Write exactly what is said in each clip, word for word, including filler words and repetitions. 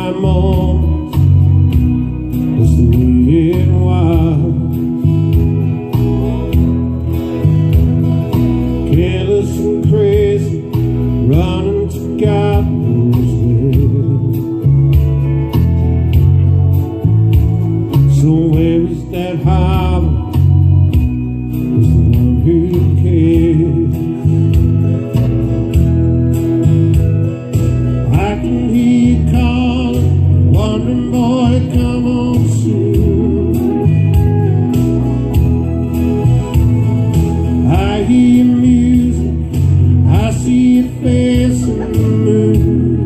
my moments, that's the way it was. Careless and crazy, running to God knows where. So where is that harbor? Was the one who cares. I can hear you calling, wondering, boy, come on soon. I hear your music, I see your face in the moon.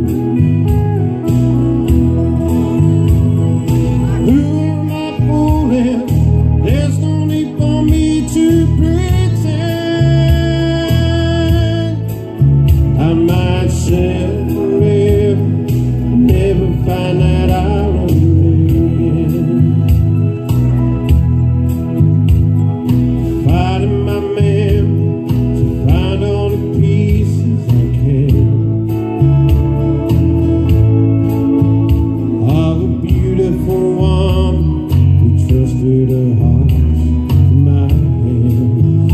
Who am I fooling? There's no need for me to pretend. I might say forever, never find that island again. Fighting my memory to find all the pieces I can of a beautiful woman who trusted her heart in my hands.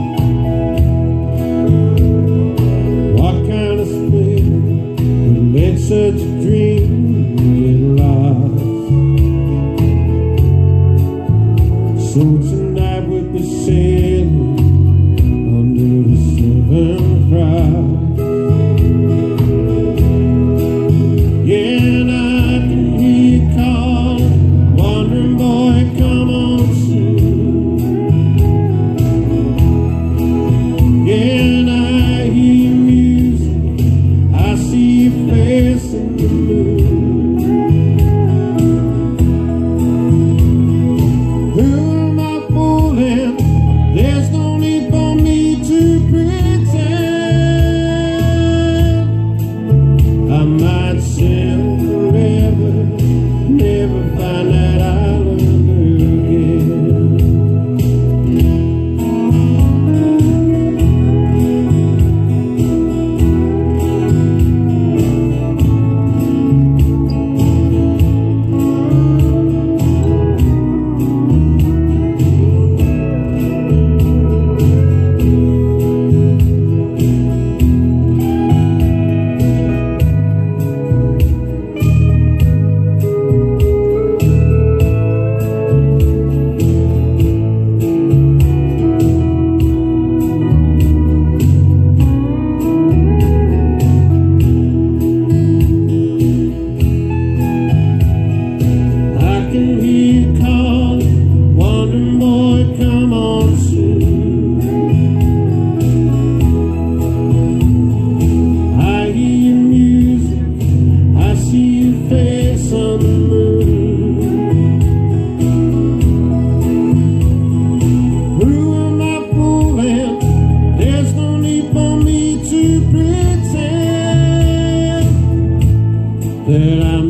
What kind of split would let such a dream get lost? So tonight we'll be sailing under the Southern Cross. Yeah, and I can hear you calling, wondering, boy, come on soon. Yeah, and I hear your music, I see your face in the moon. Who am I fooling? There's no need for me to pretend. I might sail forever, never find that island again. I can hear you calling, wondering, boy, come on soon. I hear your music, I see your face on the moon. Who am I fooling? There's no need for me to pretend that I'm